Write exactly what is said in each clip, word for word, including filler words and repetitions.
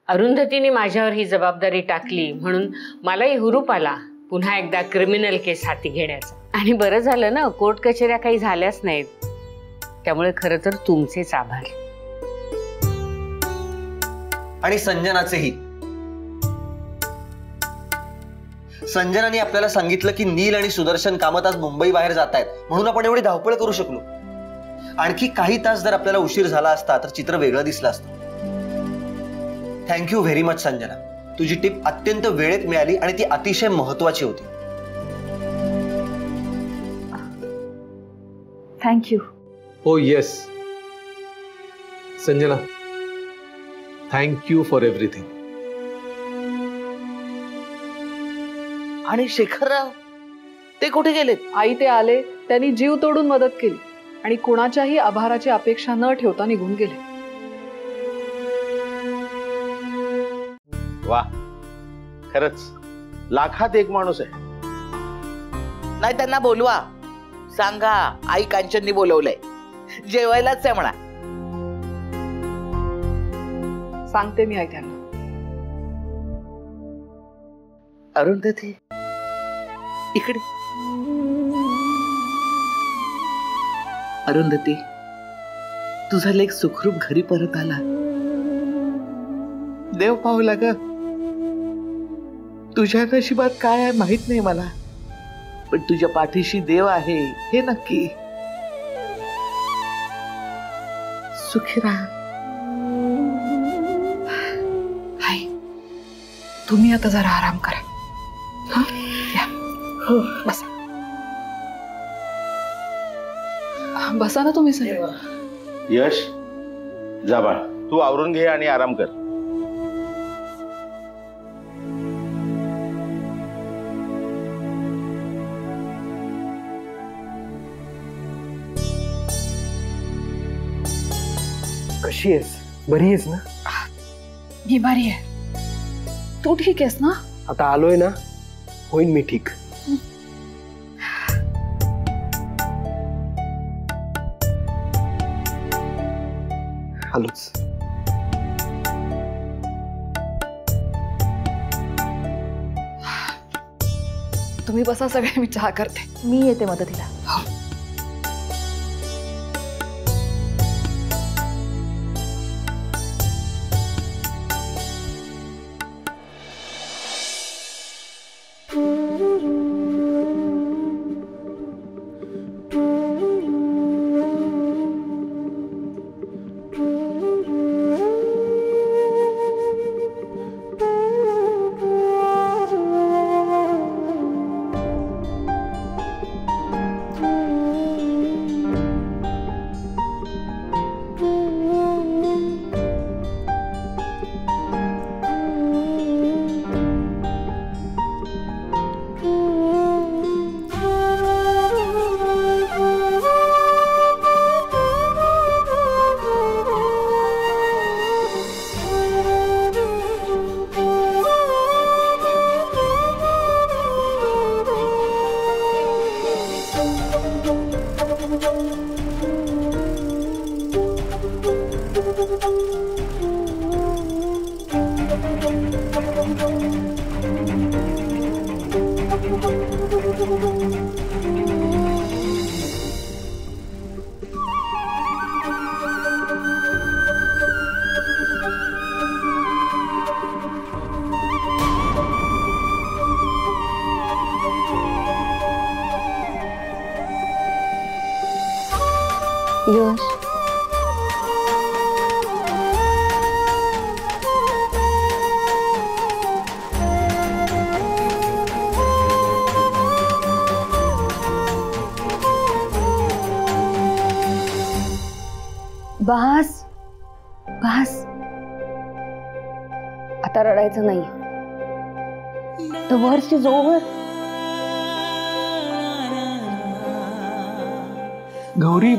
अरुंधतीने माझ्यावर ही जबाबदारी टाकली म्हणून मलाही हुरूप आला पुन्हा एकदा क्रिमिनल केस हाती घेण्याचा. आणि बरं झालं ना, कोर्ट कचेऱ्या काही झाल्याच नाहीत. त्यामुळे खरं तर तुमचेच आभार. आणि संजनाचेही. संजनाने आपल्याला सांगितलं की नील आणि सुदर्शन कामात आज मुंबई बाहेर जात आहेत, म्हणून आपण एवढी धावपळ करू शकलो. आणखी काही तास जर आपल्याला उशीर झाला असता तर चित्र वेगळं दिसलं असतं. Thank you very much Sanjana. तुझी टिप अत्यंत वेळेत मिळाली आणि ती अतिशय महत्वाची होती. Thank you. Oh yes Sanjana, thank you for everything. आणि शेखरराव ते कुठे गेलेत? आई ते आले, त्यांनी जीव तोडून मदत केली आणि कुणाच्याही आभाराची अपेक्षा न ठेवता निघून गेले. वा, खरंच लाखात एक माणूस आहे. नाही त्यांना बोलवा, सांगा आई कांचननी बोलवलंय, जेवायलाच आहे म्हणा. सांगते मी आई त्यांना. अरुंधती इकडे. अरुंधती, तुझा लेक सुखरूप घरी परत आला. देव पावला ग. तुझ्या नशिबात काय आहे माहित नाही मला, पण तुझ्या पाठीशी देव आहे हे नक्की. सुखी राहा. आई, तुम्ही आता जरा आराम करा. हा, या. हो, बसा. बसा ना तुम्ही सगळे. यश, जा बाळ, तू आवरून घे आणि आराम कर. कशी आहेस? बरी आहेस ना? मी बरी आहे. तू ठीक आहेस ना? आता आलोय ना, होईन मी ठीक. आलोच. तुम्ही बसा सगळे, मी चहा करते. मी येते मदतीला. यश, बस बस, आता रडायचं नाही. The worst is over. Gauri,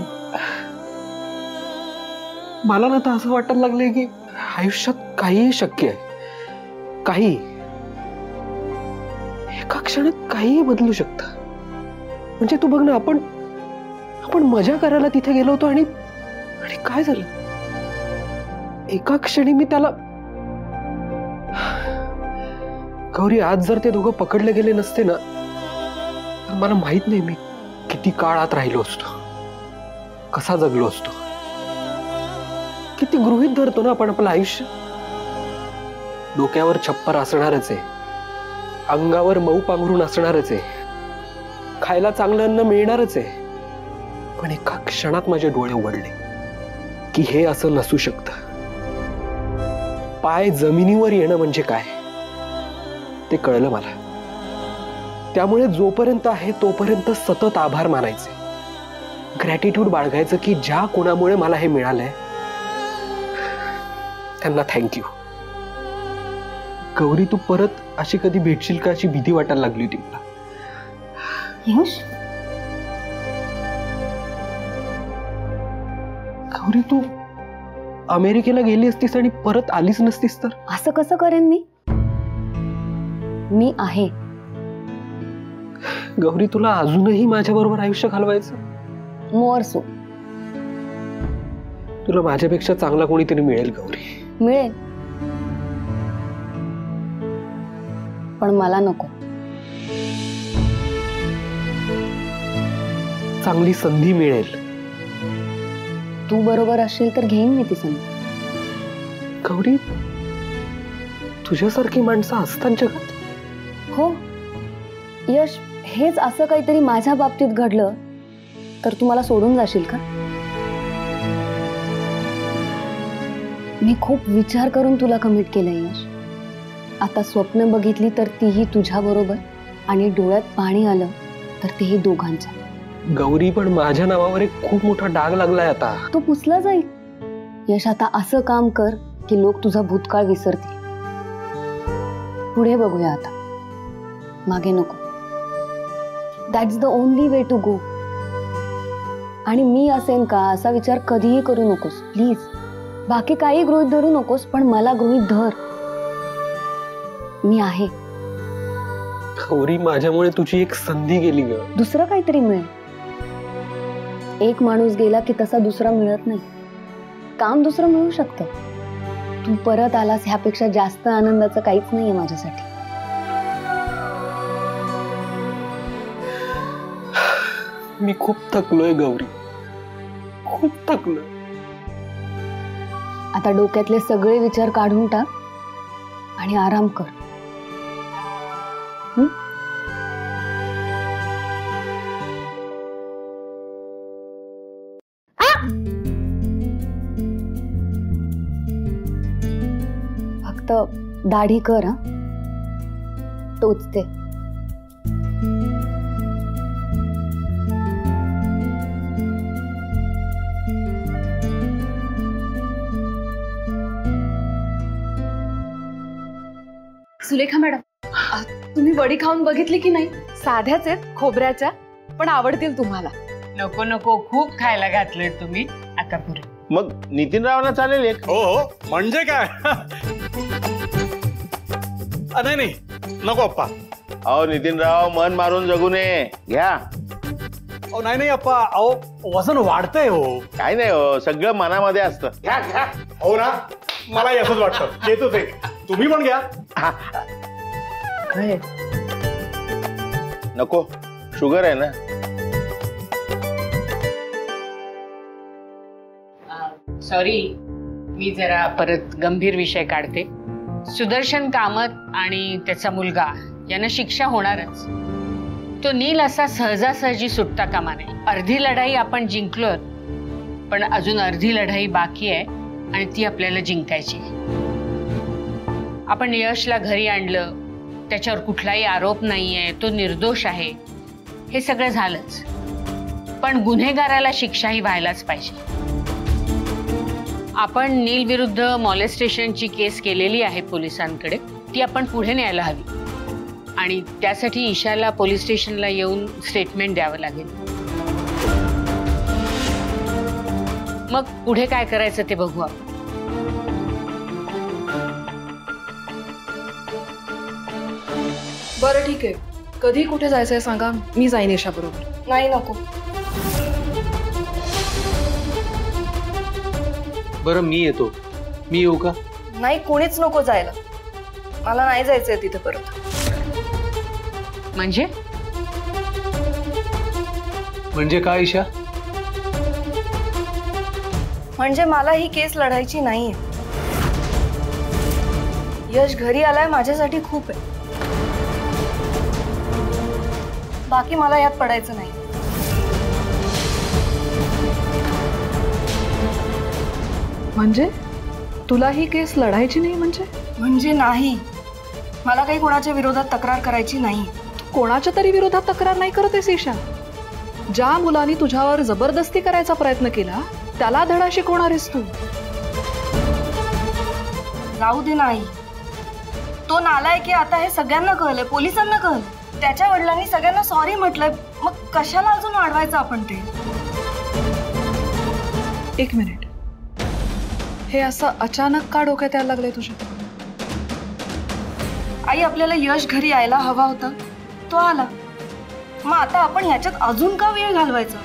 मला ना तर असं वाटायला लागलंय की आयुष्यात काहीही शक्य आहे. काही एका क्षणात काहीही बदलू शकतं. म्हणजे तू बघ ना, आपण आपण मजा करायला तिथे गेलो होतो आणि आणि काय झालं? एका क्षणी मी त्याला गौरी, आज जर ते दोघं पकडले गेले नसते ना, तर मला माहित नाही मी किती काळ आत राहिलो असतो, कसा जगलो असतो. किती गृहीत धरतो ना आपण आपलं आयुष्य. डोक्यावर छप्पर असणारच आहे, अंगावर मऊ पांघरून असणारच आहे, खायला चांगलं अन्न मिळणारच आहे. पण एका क्षणात माझे डोळे उघडले की हे असं नसू शकतं. पाय जमिनीवर येणं म्हणजे काय ते कळलं मला. त्यामुळे जोपर्यंत आहे तोपर्यंत सतत आभार मानायचे, ग्रॅटिट्यूड बाळगायचं की ज्या कोणामुळे मला हे मिळालंय त्यांना थँक्यू. गौरी, तू परत अशी कधी भेटशील का अशी भीती वाटायला लागली होती मला. यश, गौरी, तू अमेरिकेला गेली असतीस आणि परत आलीच नसतीस तर? असं कसं करेन मी? मी आहे. गौरी, तुला अजूनही माझ्या बरोबर आयुष्य घालवायचं? मोर सो तुला माझ्यापेक्षा चांगला कोणीतरी मिळेल गौरी. मिळेल, पण मला नको. चांगली संधी मिळेल. तू बरोबर असेल तर घेईन मी ती संधी. गौरी, तुझ्यासारखी माणसं असतात जगात? हो यश, हेच असं काहीतरी माझ्या बाबतीत घडलं तर तू मला सोडून जाशील का? मी खूप विचार करून तुला कमिट केलंय यश. आता स्वप्न बघितली तर तीही तुझ्या बरोबर, आणि डोळ्यात पाणी आलं तर तेही दोघांच्या. गौरी, पण माझ्या नावावर एक खूप मोठा डाग लागलाय आता. तो पुसला जाईल. यश, आता असं काम कर की लोक तुझा भूतकाळ विसरतील. पुढे बघूया आता, मागे नको. That's the only way to go. आणि मी असेन का असा विचार कधीही करू नकोस प्लीज. बाकी काही गृहीत धरू नकोस, पण मला गृहीत धर. मी आहे. गौरी, माझ्यामुळे तुझी एक संधी गेली ग. दुसरं काहीतरी मिळेल. एक माणूस गेला की तसा दुसरा मिळत नाही. काम दुसरं मिळू शकतं. तू परत आलास ह्यापेक्षा जास्त आनंदाचं काहीच नाहीये माझ्यासाठी. मी खूप थकलोय गौरी, खूप थकलोय. आता डोक्यातले सगळे विचार काढून टाक आणि आराम कर. हं? फक्त दाढी कर. हा, टोचते. सुलेखा मॅडम, आ, तुम्ही वडी खाऊन बघितली की नाही? साध्याच आहेत, खोबऱ्याच्या, पण आवडतील तुम्हाला. नको नको, खूप खायला घातलंय तुम्ही, आता पुरे. मग नितीनरावांना चालेल एक? हो हो, म्हणजे काय. अ, नाही नाही, नको अप्पा. अहो नितीनराव, मन मारून जगू नये, घ्या. अहो नाही नाही अप्पा, अहो वजन वाढतंय हो. काय नाही हो, सगळं मनामध्ये असतं. घ्या घ्या. हो ना, मला असंच वाटतं. येतोच एक, तुम्ही पण घ्या. काय नको, शुगर आहे ना. सॉरी, मी जरा परत गंभीर विषय काढते. सुदर्शन कामत आणि त्याचा मुलगा यांना शिक्षा होणारच. तो नील असा सहजासहजी सुटता कामा नये. अर्धी लढाई आपण जिंकलो, पण अजून अर्धी लढाई बाकी आहे आणि ती आपल्याला जिंकायची. आपण यशला घरी आणलं, त्याच्यावर कुठलाही आरोप नाहीये, तो निर्दोष आहे, हे सगळं झालंच. पण गुन्हेगाराला शिक्षाही व्हायलाच पाहिजे. आपण नील विरुद्ध मॉलेस्टेशनची केस केलेली आहे पोलिसांकडे, ती आपण पुढे न्यायला हवी. आणि त्यासाठी ईशाला पोलीस स्टेशनला येऊन स्टेटमेंट द्यावं लागेल. मग पुढे काय करायचं ते बघू आपण. बरं ठीक आहे, कधी कुठे जायचंय सांगा, मी जाईन ईशा बरोबर. नाही नको. बरं, मी येतो. मी येऊ का? नाही, कोणीच नको जायला. मला नाही जायचंय तिथे परत. म्हणजे म्हणजे काय ईशा? म्हणजे मला ही केस लढायची नाहीये. यश घरी आलाय माझ्यासाठी खूप आहे. बाकी मला यात पडायचं नाही. म्हणजे तुला ही केस लढायची नाही? म्हणजे म्हणजे नाही, मला काही कोणाच्या विरोधात तक्रार करायची नाही. तू कोणाच्या तरी विरोधात तक्रार नाही करत आहेस ईशा. ज्या मुलांनी तुझ्यावर जबरदस्ती करायचा प्रयत्न केला त्याला धडा शिकवणार आहेस तू. जाऊ दे नाही, तो नालायक की आता हे सगळ्यांना कळलंय, पोलिसांना कळलं. त्याच्या वडिलांनी सगळ्यांना सॉरी म्हटलंय, मग कशाला अजून वाढवायचं आपण ते? एक मिनिट, हे असं अचानक का डोक्यात यायला लागलंय तुझ्या? आई, आपल्याला यश घरी यायला हवा होता, तो आला. मग आता आपण ह्याच्यात अजून का वेळ घालवायचा?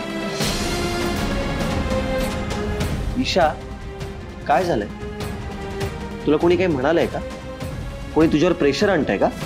ईशा, काय झालंय? तुला कोणी काही म्हणालंय का? कोणी तुझ्यावर प्रेशर आणतंय का?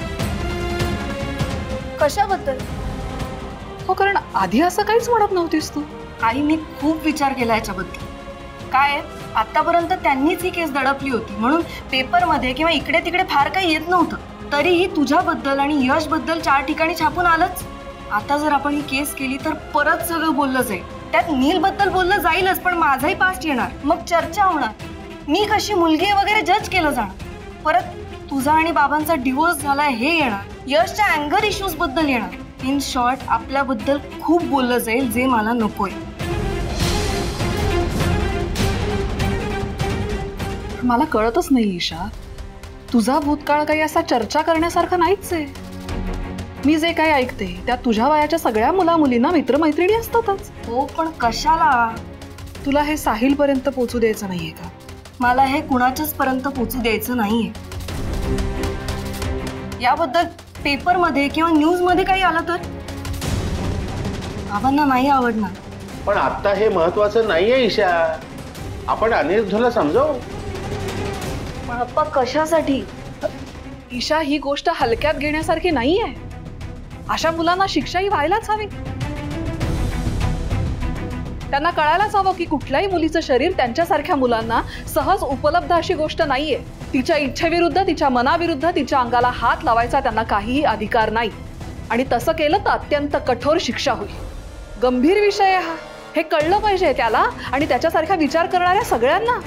कशाबद्दल? हो, कारण आधी असं काहीच म्हणत नव्हतीस तू. आई, मी खूप विचार केला याच्याबद्दल. काय आतापर्यंत त्यांनीच ही केस दडपली होती म्हणून पेपरमध्ये किंवा इकडे तिकडे फार काही येत नव्हतं. तरीही तुझ्याबद्दल आणि यश बद्दल चार ठिकाणी छापून आलंच. आता जर आपण ही केस केली तर परत सगळं बोललं जाईल. त्यात नील बद्दल बोललं जाईलच, पण माझाही पास्ट येणार, मग चर्चा होणार. मी कशी मुलगी वगैरे जज केलं जाणार. परत तुझा आणि बाबांचा डिवोर्स झालाय हे येणार. यशच्या अँगर इश्यूज बद्दल येणार. इन शॉर्ट, आपल्याबद्दल खूप बोललं जाईल जे मला नकोय. मला कळतच नाही ईशा, तुझा भूतकाळ काही असा चर्चा करण्यासारखा नाहीच आहे. मी जे काही ऐकते त्यात तुझ्या वयाच्या सगळ्या मुला मुलींना मित्रमैत्रिणी असतातच. हो, पण कशाला? तुला हे साहिल पर्यंत पोहोचू द्यायचं नाहीये का? मला हे कुणाच्याच पर्यंत पोहोचू द्यायचं नाहीये. याबद्दल पेपरमध्ये किंवा न्यूज मध्ये काही आलं तर बाबांना नाही आवडणार. पण आता हे महत्वाचं नाहीये ईशा. आपण अनिरुद्धला समजावू. पप्पा, कशासाठी? ईशा, ही गोष्ट हलक्यात घेण्यासारखी नाहीये. अशा मुलांना शिक्षाही व्हायलाच हवी. त्यांना कळायलाच हवं की कुठल्याही मुलीचं शरीर त्यांच्यासारख्या मुलांना सहज उपलब्ध अशी गोष्ट नाहीये. तिच्या इच्छेविरुद्ध, तिच्या मनाविरुद्ध तिच्या अंगाला हात लावायचा त्यांना काहीही अधिकार नाही. आणि तसं केलं तर अत्यंत कठोर शिक्षा होईल. गंभीर विषय आहे हा, हे कळलं पाहिजे त्याला आणि त्याच्यासारखा विचार करणाऱ्या सगळ्यांना.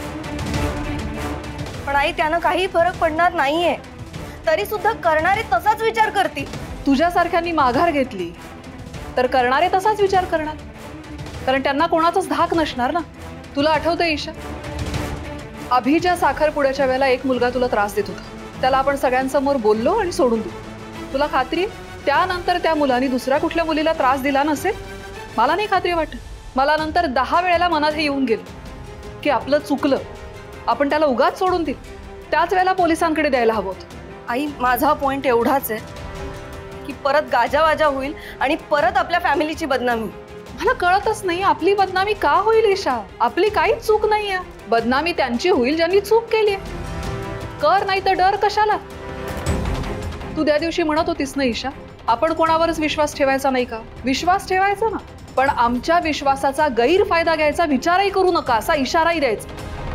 पण आई, त्यानं काही फरक पडणार नाहीये. तरी सुद्धा करणारे तसाच विचार करतील. तुझ्यासारख्यांनी माघार घेतली तर करणारे तसाच विचार करणार, कारण त्यांना कोणाचाच धाक नसणार ना. तुला आठवतंय ईशा, अभिच्या साखरपुड्याच्या वेळेला एक मुलगा तुला त्रास देत होता. त्याला आपण सगळ्यांसमोर बोललो आणि सोडून दिलो. तुला खात्री त्यानंतर त्या मुलाने दुसऱ्या कुठल्या मुलीला त्रास दिला नसेल? मला नाही खात्री वाटत. मला नंतर दहा वेळेला मनात हे येऊन गेलं की आपलं चुकलं, आपण त्याला उगाच सोडून दिलं. त्याच वेळेला पोलिसांकडे द्यायला हवं होतं. आई, माझा पॉइंट एवढाच आहे की परत गाजावाजा होईल आणि परत आपल्या फॅमिलीची बदनामी. मला कळतच नाही आपली बदनामी का होईल ईशा? आपली काहीच चूक नाहीये. बदनामी त्यांची होईल ज्यांनी चूक केली. कर नाही तर डर कशाला? तू त्या दिवशी म्हणत होतीस ना ईशा, आपण कोणावरच विश्वास ठेवायचा नाही का? विश्वास ठेवायचा ना, पण आमच्या विश्वासाचा गैरफायदा घ्यायचा विचारही करू नका असा इशाराही द्यायचा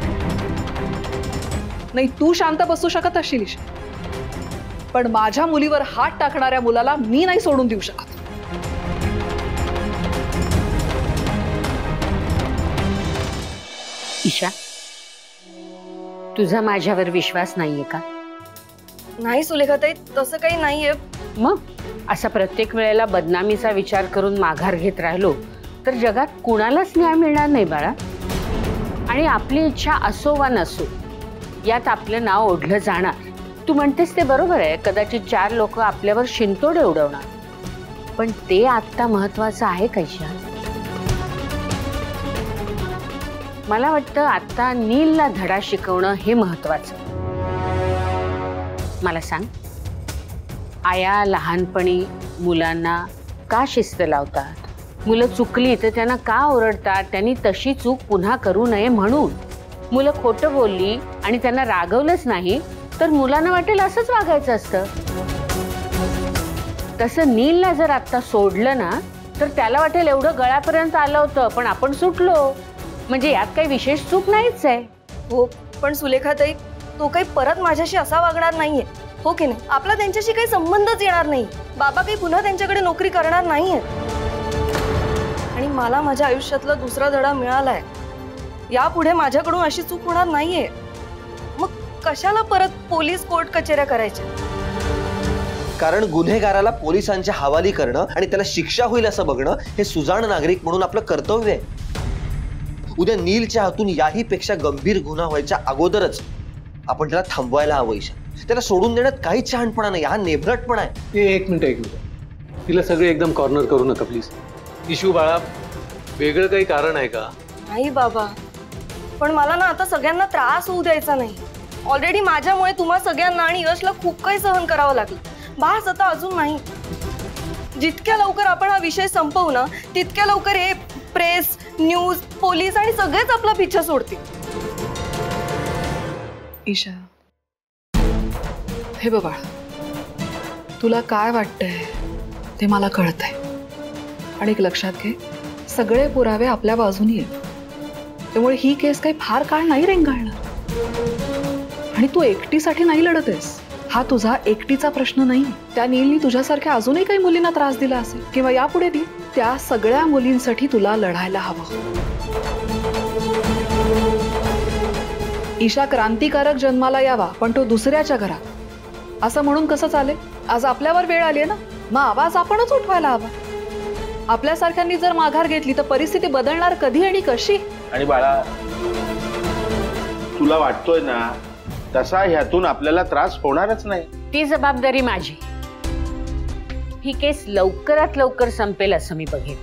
नाही. तू शांत बसू शकत असशील ईशा, पण माझ्या मुलीवर हात टाकणाऱ्या मुलाला मी नाही सोडून देऊ शकत. ईशा, तुझा माझ्यावर विश्वास नाहीये का? नाही सुलेखाताई, तसं काही नाहीये. मग असा प्रत्येक वेळेला बदनामीचा विचार करून माघार घेत राहिलो तर जगात कुणालाच न्याय मिळणार नाही बाळा. आणि आपली इच्छा असो वा नसो यात आपलं नाव ओढलं जाणार. तू म्हणतेस ते बरोबर आहे. कदाचित चार लोक आपल्यावर शिंतोडे उडवणार, पण ते आत्ता महत्वाचं आहे का ईशा? मला वाटतं आत्ता नीलला धडा शिकवणं हे महत्वाचं. मला सांग, आया लहानपणी मुलांना का शिस्त लावतात? मुलं चुकली तर त्यांना का ओरडतात? त्यांनी तशी चूक पुन्हा करू नये म्हणून. मुलं खोटं बोलली आणि त्यांना रागवलंच नाही तर मुलांना वाटेल असंच वागायचं असतं. तसं नीलला जर आता सोडलं ना तर त्याला वाटेल एवढं गळ्यापर्यंत आलं होतं पण आपण सुटलो, म्हणजे यात काही विशेष चूक नाहीच आहे. हो, पण सुलेखाताई तो काही परत माझ्याशी असा वागणार नाहीये, हो की नाही? आपला त्यांच्याशी काही संबंधच येणार नाही. बाबा काही पुन्हा त्यांच्याकडे नोकरी करणार नाहीये. आणि मला माझ्या आयुष्यातला दुसरा धडा मिळालाय. यापुढे माझ्याकडून अशी चूक होणार नाहीये. मग कशाला परत पोलीस कोर्ट कचेऱ्या करायच्या? कारण गुन्हेगाराला पोलिसांच्या हवाली करणं आणि त्याला शिक्षा होईल असं बघणं हे सुजाण नागरिक म्हणून आपलं कर्तव्य आहे. उद्या नीलच्या हातून याही पेक्षा गंभीर गुन्हा व्हायच्या अगोदरच आपण त्याला थांबवायला हवं. ईशा, त्याला सोडून देण्यात काहीच शहाणपणा नाही, हा नेभरटपणा आहे. एक मिनिट एक मिनिट तिला सगळे एकदम कॉर्नर करू नका प्लीज. इशू बाळा, वेगळं काही कारण आहे का? नाही बाबा, पण मला ना आता सगळ्यांना त्रास होऊ द्यायचा नाही. ऑलरेडी माझ्यामुळे तुम्हा सगळ्यांना आणि यशला खूप काही सहन करावं लागलं. बास आता अजून नाही. जितक्या लवकर आपण हा विषय संपवू ना तितक्या लवकर हे प्रेस, न्यूज, पोलीस आणि सगळेच आपला पिच्छा सोडतील. ईशा, हे बघ बाळा, तुला काय वाटतंय ते मला कळतंय. आणि एक लक्षात घे, सगळे पुरावे आपल्या बाजूनी आहेत. त्यामुळे ही केस काही फार काळ नाही रेंगाळणार. आणि तू एकटीसाठी नाही लढत आहेस. हा तुझा एकटीचा प्रश्न नाही. त्या नीलनी तुझ्यासारख्या अजूनही काही मुलींना त्रास दिला असेल किंवा यापुढे दी, त्या सगळ्या मुलींसाठी तुला लढायला हवं. ईशा, क्रांतिकारक जन्माला यावा पण तो दुसऱ्याच्या घरात, असं म्हणून कसं चालेल? आज आपल्यावर वेळ आली आहे ना, मग आवाज आपणच उठवायला हवा. आपल्यासारख्यांनी जर माघार घेतली तर परिस्थिती बदलणार कधी आणि कशी? आणि बाळा, तुला वाटतोय ना तसा ह्यातून आपल्याला त्रास होणारच नाही. ती जबाबदारी माझी. ही केस लवकरात लवकर संपेल असं मी बघेन.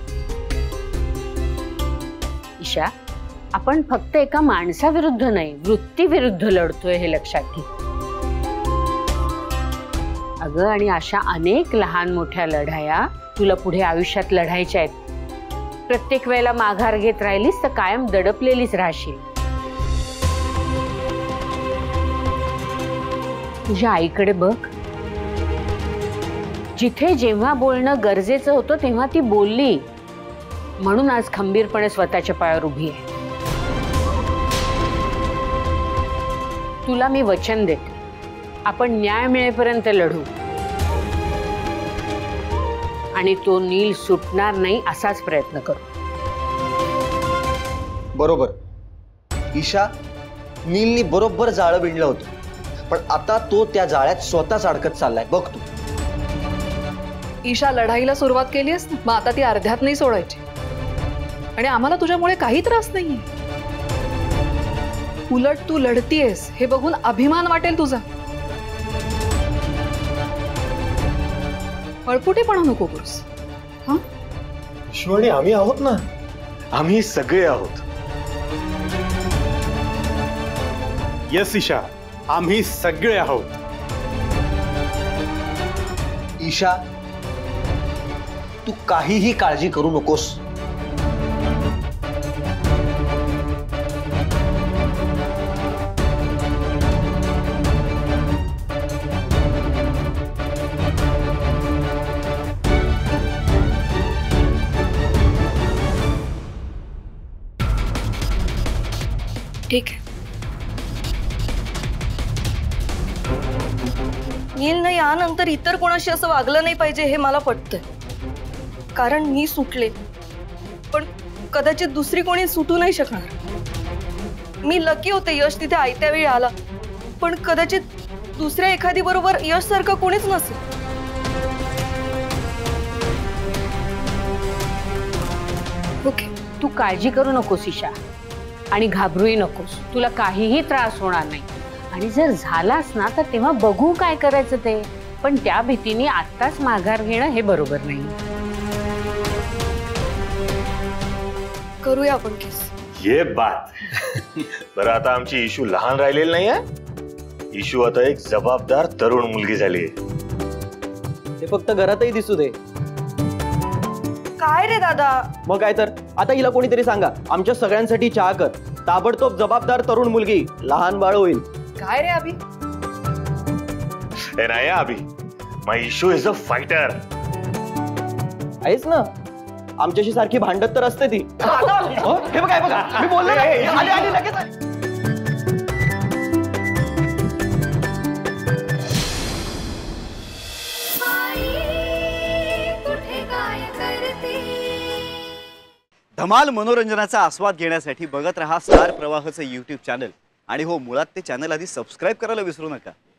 ईशा, आपण फक्त एका माणसाविरुद्ध नाही, वृत्तीविरुद्ध लढतोय हे लक्षात घे. अगं, आणि अशा अनेक लहान मोठ्या लढाया तुला पुढे आयुष्यात लढायच्या आहेत. प्रत्येक वेळेला माघार घेत राहिलीस तर कायम दडपलेलीच राहशील. तुझ्या आईकडे बघ. जिथे जेव्हा बोलणं गरजेचं होतं तेव्हा ती बोलली, म्हणून आज खंबीरपणे स्वतःच्या पायावर उभी आहे. तुला मी वचन देते, आपण न्याय मिळेपर्यंत लढू आणि तो नील सुटणार नाही असाच प्रयत्न करू. बरोबर ईशा, नीलनी बरोबर जाळं विणलं होतं, पण आता तो त्या जाळ्यात स्वतःच अडकत चाललाय. बघ तू. ईशा, लढाईला सुरुवात केली आहेस ना, मग आता ती अर्ध्यात नाही सोडायची. आणि आम्हाला तुझ्यामुळे काही त्रास नाहीये. उलट तू लढतीयस हे बघून अभिमान वाटेल तुझा. पळपुटेपणा नको करूस. हा, शिवानी, आम्ही आहोत ना. आम्ही सगळे आहोत. येस ईशा, आम्ही सगळे आहोत. ईशा, तू काहीही काळजी करू नकोस. ठीक आहे. नीलनं यानंतर इतर कोणाशी असं वागलं नाही पाहिजे हे मला पटतंय. कारण मी सुटले, पण कदाचित दुसरी कोणी सुटू नाही शकणार. मी लकी होते, यश तिथे आयत्या वेळी आला, पण कदाचित दुसऱ्या एखादी बरोबर यश सारखं कोणीच नसेल. ओके, तू काळजी करू नकोस ईशा, आणि घाबरूही नकोस. तुला काहीही त्रास होणार नाही. आणि जर झालास ना तर तेव्हा बघू काय करायचं ते. पण त्या भीतीने आत्ताच माघार घेणं हे बरोबर नाही. करूया आपण केस. ये बात. बरं, आता आमची इशू लहान राहिलेली नाही आहे. इशू आता एक जबाबदार तरुण मुलगी झाली. ते फक्त घरातही दिसू दे. काय रे दादा? मग काय तर, आता हिला कोणीतरी सांगा आमच्या सगळ्यांसाठी चहा कर. ताबडतोब जबाबदार तरुण मुलगी, लहान बाळ होईल. काय रे अभि, हे नाही Abhi, my issue is a fighter. आहेच ना, आमच्याशी सारखी भांडत तर असते ती. हो, हे बघा हे बघा, मी बोललो ना, आली आली लगेच आली. धमाल मनोरंजनाचा आस्वाद घेण्यासाठी बघत रहा स्टार प्रवाहचं यूट्यूब चॅनल. आणि हो, मुळात ते चॅनल आधी सबस्क्राईब करायला विसरू नका.